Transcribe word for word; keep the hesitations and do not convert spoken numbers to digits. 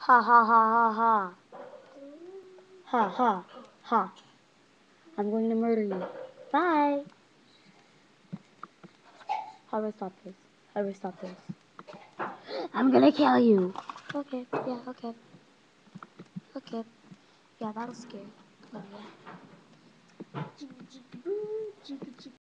Ha ha ha ha ha. Ha ha ha. I'm going to murder you. Bye. How do I stop this? How do I stop this? I'm gonna kill you. Okay, yeah, okay. Okay. Yeah, that was scary. Oh, yeah.